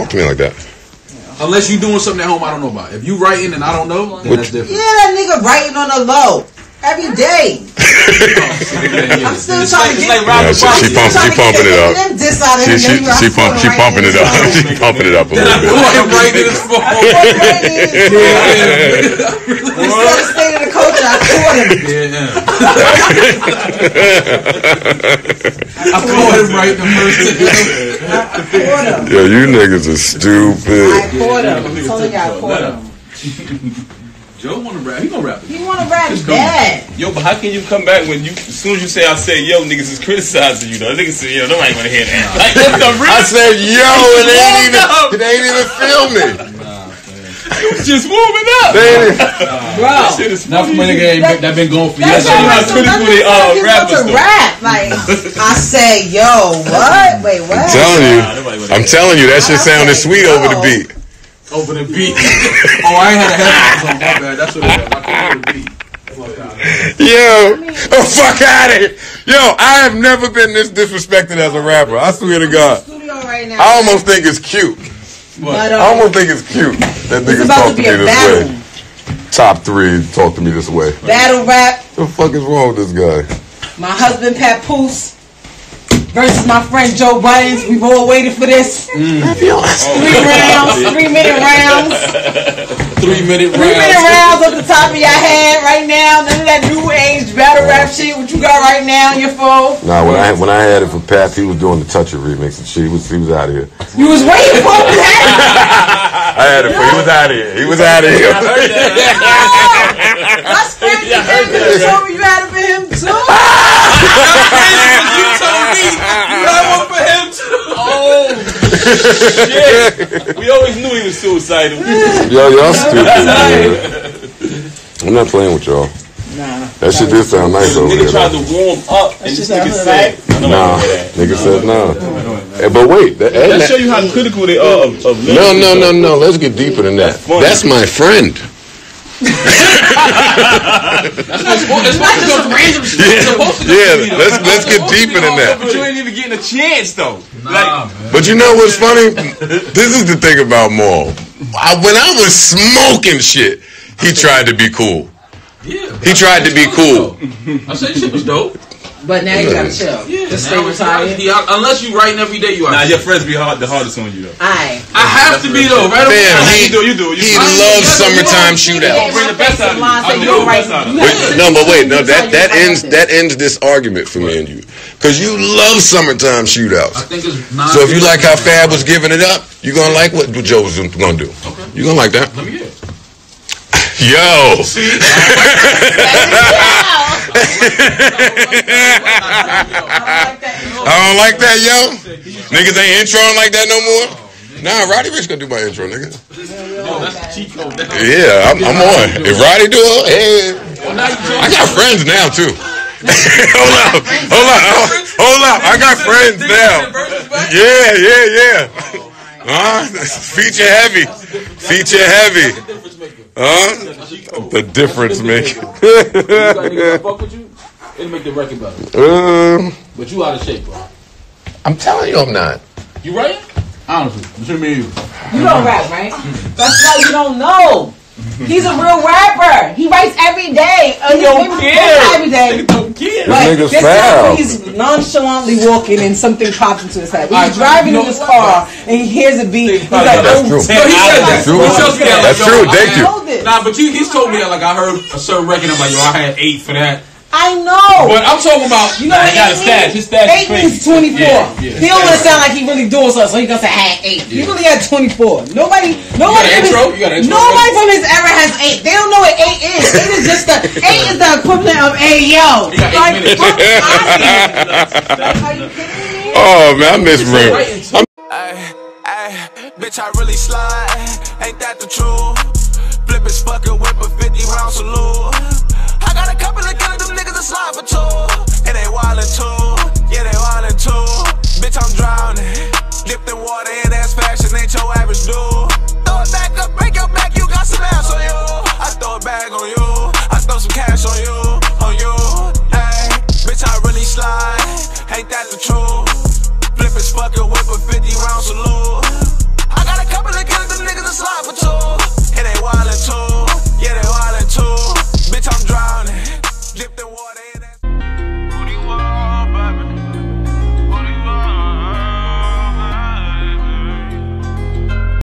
talk to me like that. Unless you doing something at home I don't know about. If you writing and I don't know, then that's different. Yeah, that nigga writing on the low every day. I'm still trying to get she pumping it up. She pumping it up. She pumping it up a little bit. Writing his phone. Instead of staying in the culture, I caught him. I caught him right the first time. I caught him. Yo, you niggas are stupid. I caught him. I'm telling you, I caught him. Joe wanna rap. He gonna rap. He wanna rap bad. Yo, but how can you come back when you, as soon as you say I say yo, niggas is criticizing you though. Niggas say yo, nobody wanna hear that. Like that's the real. I said yo, it ain't even filming. You was just warming up. Bro, not from a nigga that been going for years. That's a rap. Like I say yo, what? Wait, what? I'm telling you, that shit sounded sweet over the beat. Over the beat. Oh, I ain't had a headphones on. My bad. That's what it was. I couldn't hear the beat. Fuck out of here. Yo, fuck out of here. Yo, I have never been this disrespected as a rapper. I swear to God. I almost think it's cute. I almost think it's cute that niggas talk to me this way. Top 3 talk to me this way. Battle rap. What the fuck is wrong with this guy? My husband Papoose versus my friend Joe Budden. We've all waited for this. 3 rounds, 3-minute rounds. 3-minute rounds. 3-minute rounds off the top of your head right now. None of that new age battle rap shit. What you got right now on your phone? Nah, when I had it for Pat, he was doing the Touch It remix and shit. He was out of here. You was waiting for him. I had it for he was out of here. He was out of here. That's crazy. You told me you had it for him too. You told me you had one for him too. Oh shit! We always knew he was suicidal. Yo, y'all stupid, man. I'm not playing with y'all. Nah. That shit did sound nice over there. Nigga tried to warm up, and this nigga said, "Nah." Nigga said, "Nah." But wait, that show you how critical they are of No. Let's get deeper than that. That's my friend. Let's get deeper than that. But you ain't even getting a chance though. But you know what's funny? This is the thing about Maul. When I was smoking shit, he tried to be cool. Yeah, he tried to be cool. I said shit was dope. But now you gotta chill. Yeah, just stay retired. Unless you writing every day, you are. Nah, your friends be the hardest on you though. I have to be though, right? Damn, you do. He loves summertime shootouts. Bring the best out of you. That ends this argument for me and you, because you love summertime shootouts. I think it's so if you like how Fab was giving it up, you gonna like what Joe was gonna do. Okay. You gonna like that? Let me hear it. Yo. I don't like that, yo. Niggas ain't introing like that no more. Nah, Roddy Ricch gonna do my intro, nigga. Yeah, I'm on. If Roddy do it, hey. I got friends now too. Hold up. I got friends now. Yeah. Feature heavy. The difference maker. It'll make the record better. But you out of shape, bro. I'm telling you, I'm not. You right? Honestly, between me and you. You don't rap, right? That's why you don't know. He's a real rapper. He writes every day. He don't care. Every day. He don't care. But this time he's nonchalantly walking and something pops into his head. He's driving in his car and he hears a beat. He's like, that's true. So he said that. That's true. Thank you. Nah, but he's told me that, like, I heard a certain record. I'm like, yo, I had 8 for that. I know. But I'm talking about, you know what got a stash. His stash 8 means 24. He don't want to sound like he really doing something, so he gonna say I had 8. He really had 24. Nobody You got an intro? Nobody from his era has 8. They don't know what 8 is. 8 is just 8 is the equivalent of yo. Like, are you kidding me? Oh man, I miss Remy. Bitch, I really slide. Ain't that the truth? Flip his fucking whip a 50-round salute. I got a couple of killers, them niggas that slide for 2. And they wildin' too. Yeah, they wildin' too. Bitch, I'm drowning. Dipped in water in ass fashion, ain't your average dude. Throw it back up, break your back, you got some ass on you. I throw it back on you. I throw some cash on you. Hey, bitch, I really slide. Ain't that the truth? Flip his fucking whip a 50-round salute.